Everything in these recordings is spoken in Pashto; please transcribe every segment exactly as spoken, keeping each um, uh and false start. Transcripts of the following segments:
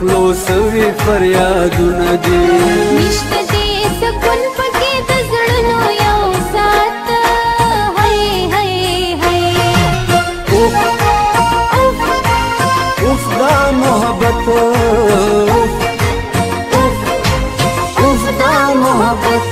پخلو سوي فریادونه دي نشته دې سکون پکې د زړونو یو سات هی هی هی اوف اوف دا محبت اوف اوف اوف دا محبت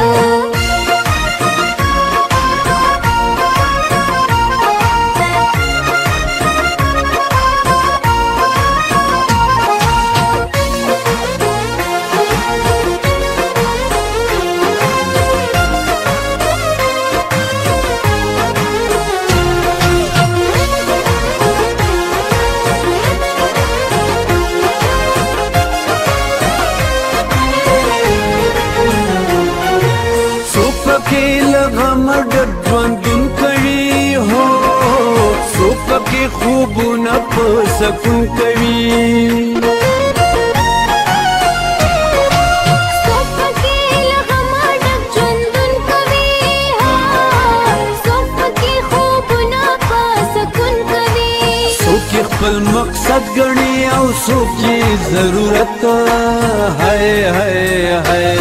خوبونه په سکون کوي څوک پکې له غمه ډک ژوندون کوي څوک پکې خوبونه په سکون کوي څوک خپل مقصد ګڼي او څوک یې ضرورت هاي هاي هاي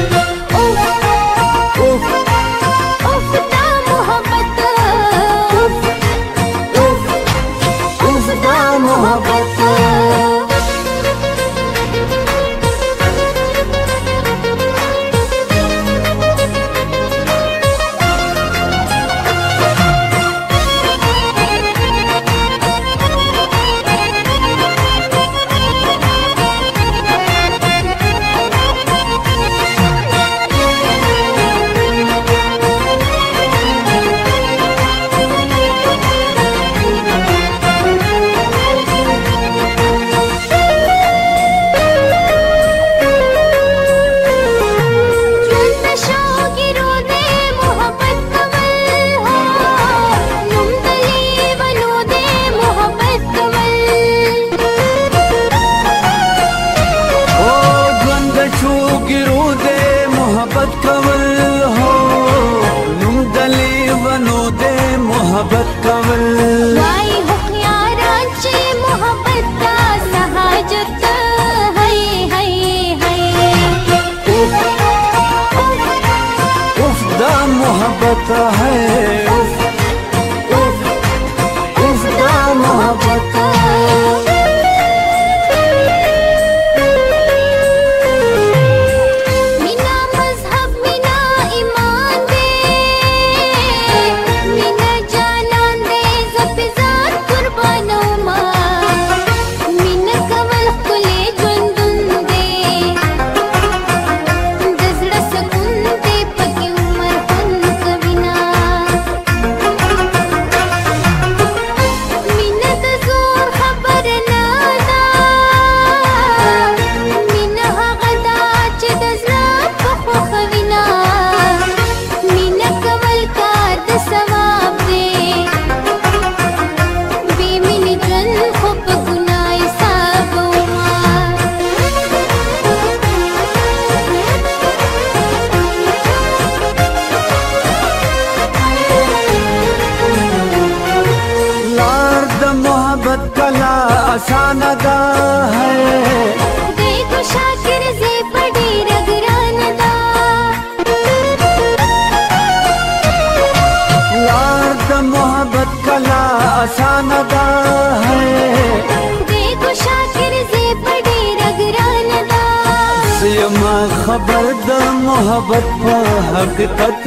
خبر د محبت په حقیقت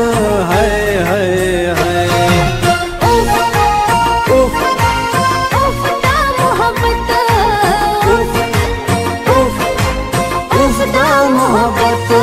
ہے ہے ہے اوف اوف اوف دا محبت اوف اوف اوف دا محبت